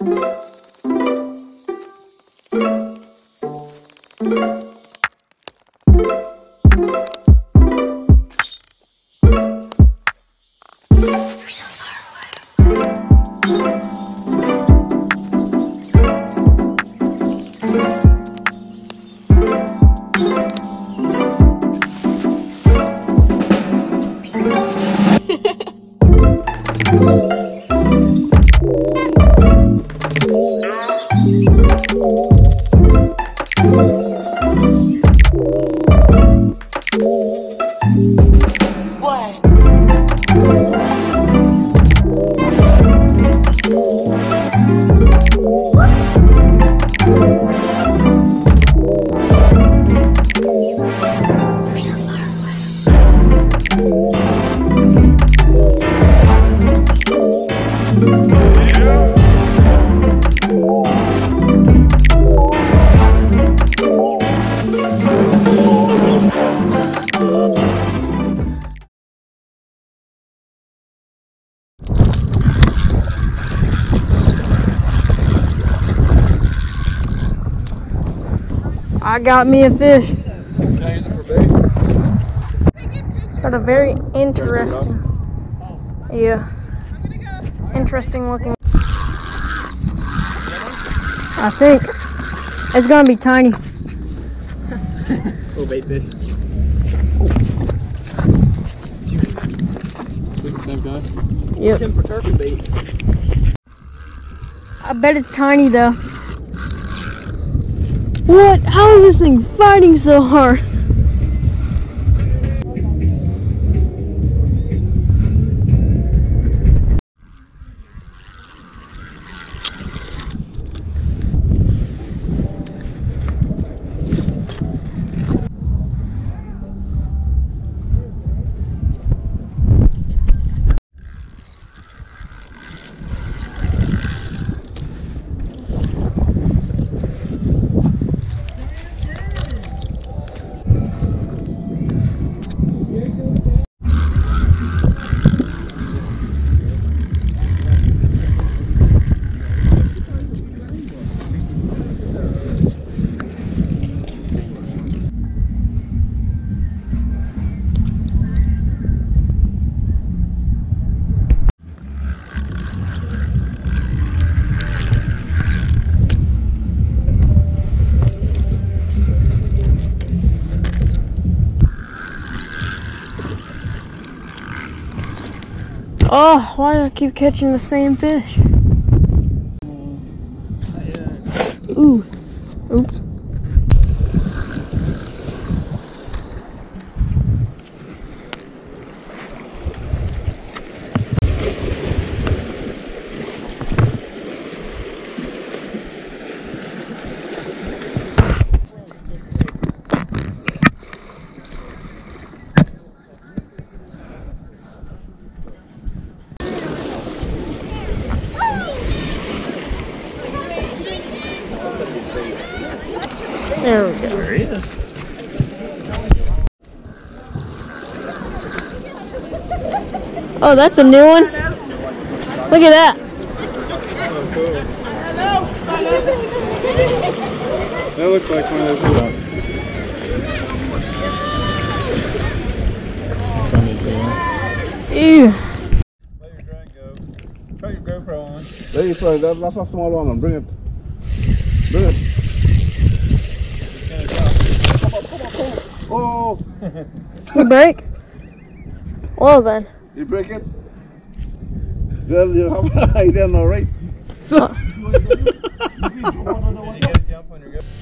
I got me a fish. Can I use it for bait? Got a very interesting, interesting looking. I think it's gonna be tiny. Little bait fish. The same guy? Yep. Same for turkey bait. I bet it's tiny though. What? How is this thing fighting so hard? Oh, why do I keep catching the same fish? Ooh. Oops. There we go. There he is. Oh, that's a new one. Look at that. Oh, cool. That looks like one of those little. Ew. Let your drone go. Try your GoPro on. There you go. That's a small one. Bring it. Bring it. Oh! You break? Well then. You break it? Well, you have an idea now, right? You gotta jump on your GoPro.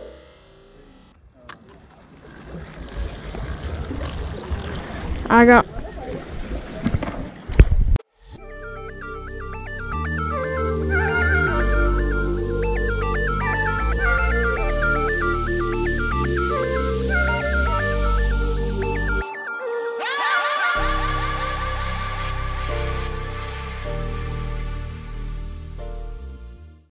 I got